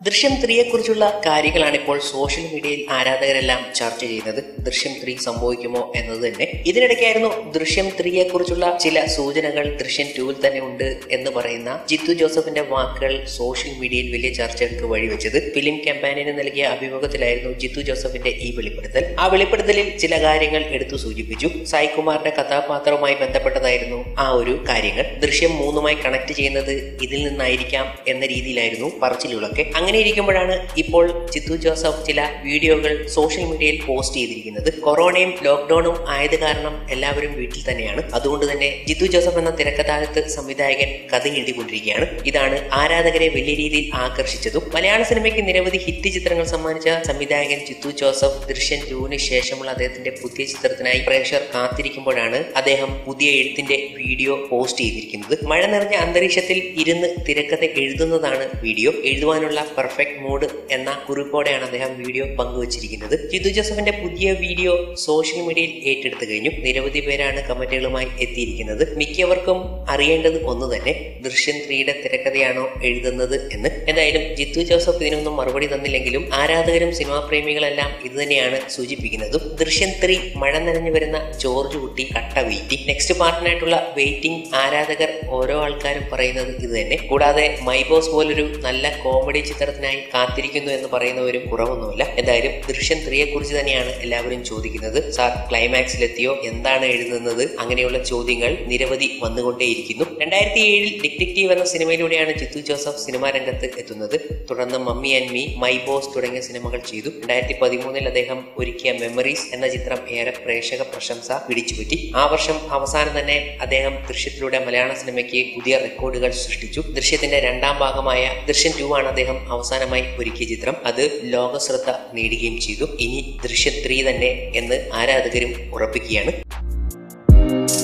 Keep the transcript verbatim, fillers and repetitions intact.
ദൃശ്യം ത്രീയെ കുറിച്ചുള്ള കാര്യങ്ങളാണ് ഇപ്പോൾ സോഷ്യൽ മീഡിയയിൽ ആരാധകരെല്ലാം ചർച്ച ചെയ്യുന്നത്. ദൃശ്യം ത്രീ സംഭവിക്കുമോ എന്നത് തന്നെ. ഇതിനിടയ്ക്കായിരുന്നു ദൃശ്യം ത്രീയെ കുറിച്ചുള്ള ചില സൂചനകൾ ദൃശ്യം ടൂവിൽ തന്നെ ഉണ്ട് എന്ന് പറയുന്ന ജിത്തു ജോസഫിന്റെ വാക്കുകൾ സോഷ്യൽ മീഡിയയിൽ വലിയ ചർച്ചകൾക്ക് വഴിവെച്ചത്. ഫിലിം ക്യാമ്പയിനിന് നൽകിയ അഭിമുഖത്തിലായിരുന്നു ജിത്തു ജോസഫിന്റെ ഈ വെളിപ്പെടുത്തൽ. ആ വെളിപ്പെടുത്തലിൽ ചില കാര്യങ്ങൾ എടുത്തു സൂചിപ്പിച്ചു. സായികുമാറിന്റെ കഥാപാത്രവുമായി ബന്ധപ്പെട്ടതായിരുന്നു ആ ഒരു കാര്യങ്ങൾ. ദൃശ്യം മൂന്നുമായി കണക്ട് ചെയ്യുന്നത് ഇതിൽ നിന്നായിരിക്കാം എന്ന രീതിയിലായിരുന്നു പറച്ചിലുകളൊക്കെ. അങ്ങനെ ഇരിക്കുമ്പോഴാണ് ഇപ്പോൾ ജിത്തു ജോസഫ് ചില വീഡിയോകൾ സോഷ്യൽ മീഡിയയിൽ പോസ്റ്റ് ചെയ്തിരിക്കുന്നത്. കൊറോണയും ലോക്ക്ഡൌണും ആയത് കാരണം എല്ലാവരും വീട്ടിൽ തന്നെയാണ്. അതുകൊണ്ട് തന്നെ ജിത്തു ജോസഫ് എന്ന തിരക്കഥാകൃത്ത് സംവിധായകൻ കഥ എഴുതിക്കൊണ്ടിരിക്കുകയാണ്. ഇതാണ് ആരാധകരെ വലിയ രീതിയിൽ ആകർഷിച്ചതും. മലയാള സിനിമയ്ക്ക് നിരവധി ഹിറ്റ് ചിത്രങ്ങൾ സമ്മാനിച്ച സംവിധായകൻ ജിത്തു ജോസഫ് ദൃശ്യം ടൂവിന് ശേഷമുള്ള അദ്ദേഹത്തിന്റെ പുതിയ ചിത്രത്തിനായി പ്രേക്ഷകർ കാത്തിരിക്കുമ്പോഴാണ് അദ്ദേഹം പുതിയ എഴുത്തിന്റെ വീഡിയോ പോസ്റ്റ് ചെയ്തിരിക്കുന്നത്. മഴ നിറഞ്ഞ അന്തരീക്ഷത്തിൽ ഇരുന്ന് തിരക്കഥ എഴുതുന്നതാണ് വീഡിയോ. എഴുതുവാനുള്ള പെർഫെക്റ്റ് മൂഡ് എന്ന കുറിപ്പോടെയാണ് അദ്ദേഹം വീഡിയോ പങ്കുവച്ചിരിക്കുന്നത്. ജിത്തു ജോസഫിന്റെ പുതിയ വീഡിയോ സോഷ്യൽ മീഡിയയിൽ ഏറ്റെടുത്തു കഴിഞ്ഞു. നിരവധി പേരാണ് കമന്റുകളുമായി എത്തിയിരിക്കുന്നത്. മിക്കവർക്കും അറിയേണ്ടത് ഒന്ന് തന്നെ, ദൃശ്യം ത്രീയുടെ തിരക്കഥയാണോ എഴുതുന്നത് എന്ന്. എന്തായാലും ജിത്തു ജോസഫ് ഇതിനൊന്നും മറുപടി തന്നില്ലെങ്കിലും ആരാധകരും സിനിമാ പ്രേമികളെല്ലാം ഇത് തന്നെയാണ് സൂചിപ്പിക്കുന്നതും. ദൃശ്യം ത്രീ മഴ നനഞ്ഞു വരുന്ന ജോർജ് കുട്ടി കട്ട വെയിറ്റിംഗ്. നെക്സ്റ്റ് പാർട്ടിനായിട്ടുള്ള വെയിറ്റിംഗ് ആരാധകർ ഓരോ ആൾക്കാരും പറയുന്നത് ഇത് തന്നെ. കൂടാതെ മൈ ബോസ് പോലൊരു നല്ല കോമഡി ചിത്രത്തിനായി കാത്തിരിക്കുന്നു എന്ന് പറയുന്നവരും കുറവൊന്നുമില്ല. എന്തായാലും ദൃശ്യം ത്രീയെ കുറിച്ച് തന്നെയാണ് എല്ലാവരും ചോദിക്കുന്നത്. സാർ ക്ലൈമാക്സിലെത്തിയോ, എന്താണ് എഴുതുന്നത്, അങ്ങനെയുള്ള ചോദ്യങ്ങൾ നിരവധി വന്നുകൊണ്ടേയിരിക്കുന്നു. രണ്ടായിരത്തി ഏഴിൽ ഡിറ്റക്റ്റീവ് എന്ന സിനിമയിലൂടെയാണ് ജിത്തു ജോസഫ് സിനിമാ രംഗത്ത് എത്തുന്നത്. തുടർന്ന് Mummy and Me, My Boss തുടങ്ങിയ സിനിമകൾ ചെയ്തു. രണ്ടായിരത്തി പതിമൂന്നിൽ അദ്ദേഹം ഒരുക്കിയ മെമ്മറീസ് എന്ന ചിത്രം ഏറെ പ്രേക്ഷക പ്രശംസ പിടിച്ചുപറ്റി. ആ വർഷം അവസാനം തന്നെ അദ്ദേഹം ദൃശ്യത്തിലൂടെ മലയാള സിനിമയ്ക്ക് പുതിയ റെക്കോർഡുകൾ സൃഷ്ടിച്ചു. ദൃശ്യത്തിന്റെ രണ്ടാം ഭാഗമായ ദൃശ്യം ടു ആണ് അദ്ദേഹം അവസാനമായി ഒരുക്കിയ ചിത്രം. അത് ലോകശ്രദ്ധ നേടുകയും ചെയ്തു. ഇനി ദൃശ്യം ത്രീ തന്നെ എന്ന് ആരാധകരും ഉറപ്പിക്കുകയാണ്.